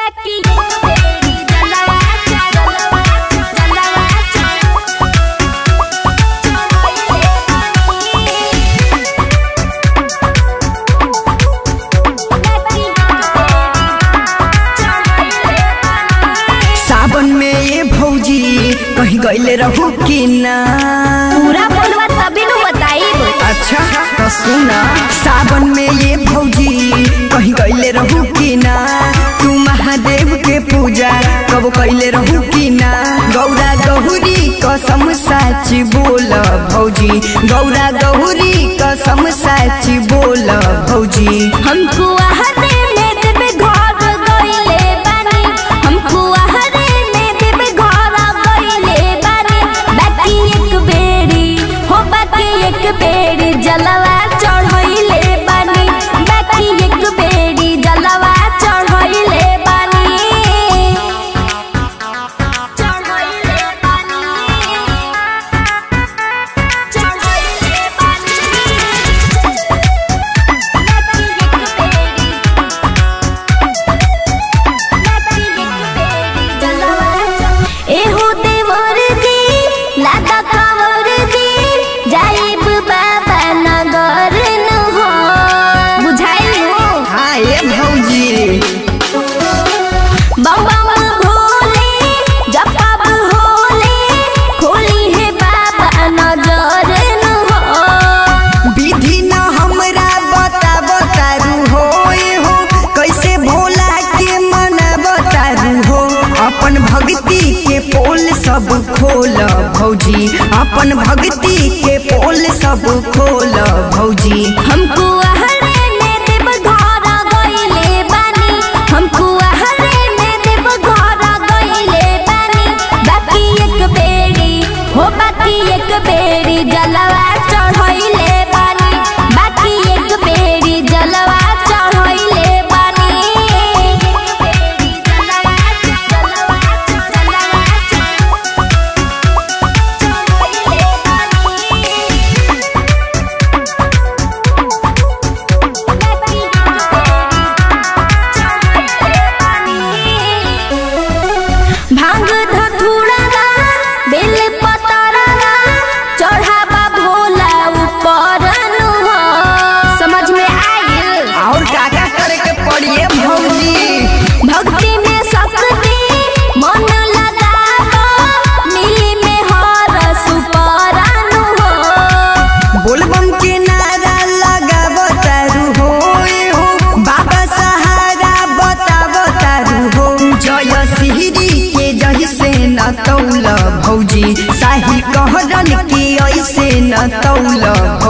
कहीं गईले रहू कि ना पूरा बोलवा तभी न बताइब। अच्छा तो सुना, सावन में ये भौजी कहीं गईले रहू कि ना, तू महादेव के पूजा कब कईले रहू कि ना, गौरा गौरी कसम सच बोल भौजी, गौरा गौरी कसम सच बोल भौजी। हमको जलवा चढ़ाइले बानी, बाकी एक बेरी जलवा चढ़ाइले बानी, चढ़ाइले बानी, चढ़ाइले बानी, बाकी एक बेरी, बाकी एक बेरी जलवा एहो देवर जी लादा कावर जी जाइब बाबा नगर न हो, बुझाइल हो। हाँ ये भौजी बम बम भोले जपब होले, खोली है बाबा नजर न हो। विधि न हमरा बता बतारू हो, कैसे भोला के मना बतारू हो, अपन भक्ति के पोल सब खोल भौजी, अपन भक्ति के पोल सब खोल भौजी। हमको आहरे में देव घर गइले बानी, हमको आहरे में देव घर गइले बानी, बाकी एक बेरी हो, बाकी एक बेरी जलवा चढ़ाइले बानी, बाकी एक बेरी जलवा चढ़ाइले बानी, भांग धतूरा बेल पतरा चढ़ावा भोला ऊपर न हो, समझ में आइल। और का करे के पड़िए भौजी, भक्ति में शक्ति मन लगावा, मिली में हर सुपर न हो, बोलबम के नारा लगा बतारू हो, बाबा सहारा बता बतारू हो, जय सिहरी के जही से न तौल भौजी, शाही कहरन के ऐसे न तौल